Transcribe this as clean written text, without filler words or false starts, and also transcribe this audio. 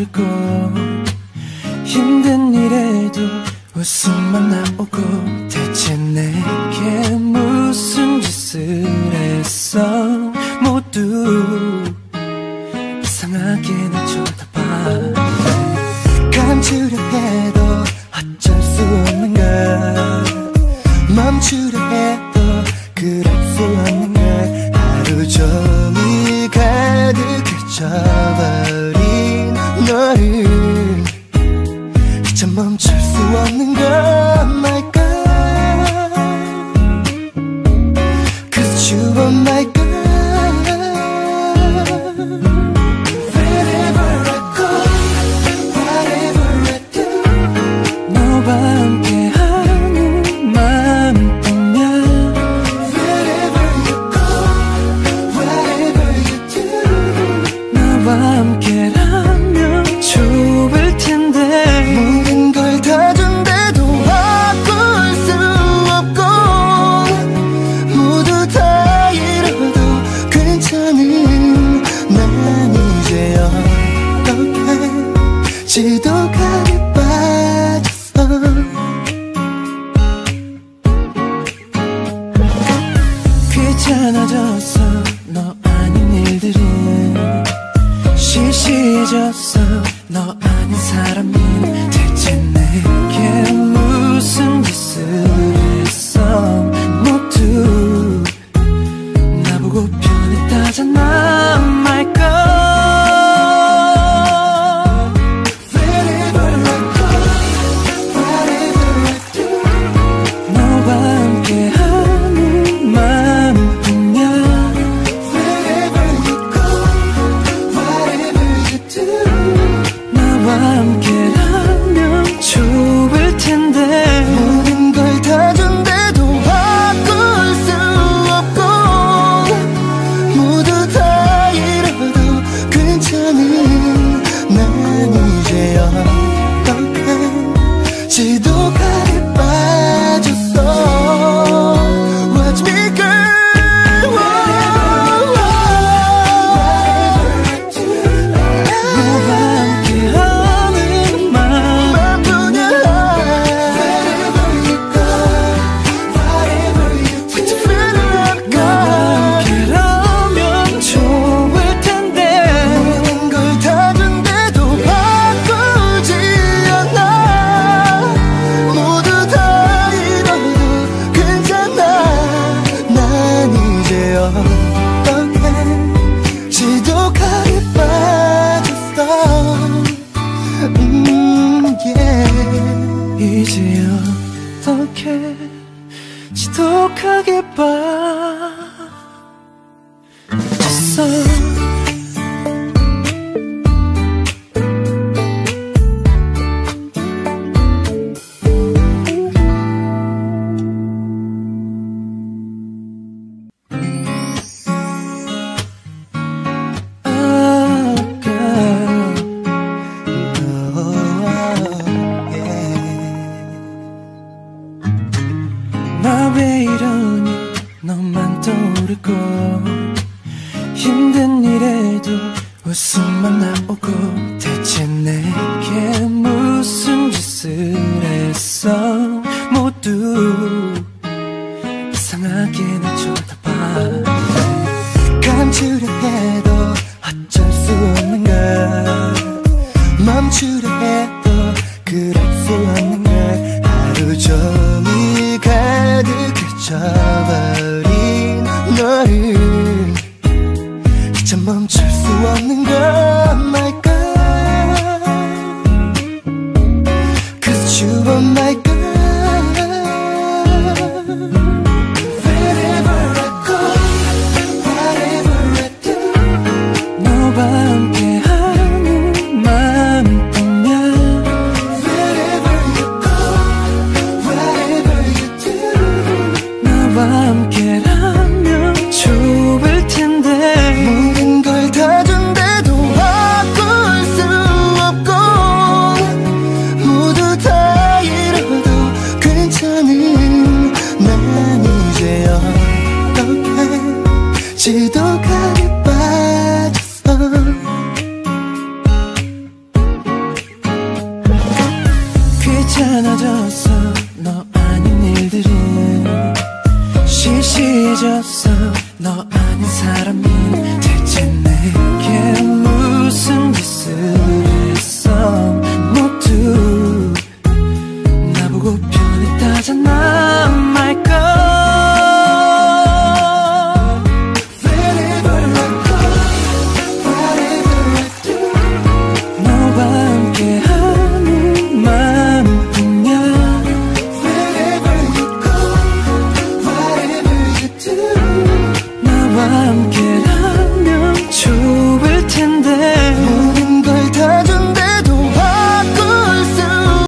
떠오르고 힘든 일에도 웃음만 나오고 대체 내게 무슨 짓을 했어. 모두 이상하게 날 쳐다봐. 감추려 해도 어쩔 수 없는 걸, 멈추려 해도 그럴 수 없는 걸. 하루 종일 가득해져버린 너를 이제 멈출 수 없는 걸. My God, 'cause you are my God. Wherever I go, whatever I do, 너와 함께하는 마음뿐이야. Wherever you go, whatever you do, 너와 함께라면 좋을 텐데. 모든 걸 다 준대도 바꿀 수 없고 모두 다 잃어도 괜찮은 난 이제 어떻게 지독하게 빠졌어. 귀찮아졌어 너 아닌 일들은, 시시해졌어 너 아닌 사람은. 대체 내게 무슨 짓을 했어. 모두 나보고 변했다잖아. My God, wherever I go, whatever I do, 너와 함께하는 마음뿐이야. Wherever you go, whatever you do, 나와 함께라면 좋을 텐데. 모든 걸 다 준대도 바꿀 수 없고 모두 다 잃어도 괜찮은 난 이제 어떻게 지독하게 빠졌어. Watch me girl, 너와 함께하는 마음뿐이야. Wherever you go, whatever you do, 너와 함께라면 좋을 텐데. 모든 걸 다 준대도 바꾸지 않아. 모두 다 잃어도 괜찮아. 난 이제 어떻게 지독하게 빠졌어. yeah. 이제 어떻게 지독하게 빠졌어. 나 왜 이러니 너만 떠오르고 힘든 일에도 웃음만 나오고 대체 내게 무슨 짓을 했어. 모두 이상하게 날 쳐다봐. 감추려 해도 어쩔 수 없는 걸, 멈추려 해도 그럴 수 없는 걸. 하루 종일 가득해져버린 너를 이제 멈출 수 없는 걸. My God, 'cause you are my God. Wherever I go, whatever I do, 너와 함께하는 마음뿐이야. Wherever you go, whatever you do, 너와 함께라면 좋을 텐데. 모든 걸 다 준대도 바꿀 수 없고 모두 다 잃어도 괜찮은 난 이제 어떻게 지독하게 빠졌어. 잊어서 너 아닌 사람이 대체 내게 무슨 짓을 했어. 모두 나보고 변했다잖아. My God, wherever I go, whatever I do, 너와 함께하는 마음뿐이야. Wherever you go, whatever you do, 나와 함께하는